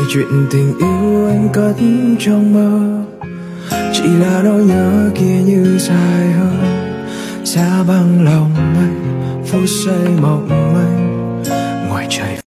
chuyện tình yêu anh cất trong mơ, chỉ là nỗi nhớ kia như dài hơi xa băng lòng anh, phút giây mộng manh ngoài trời.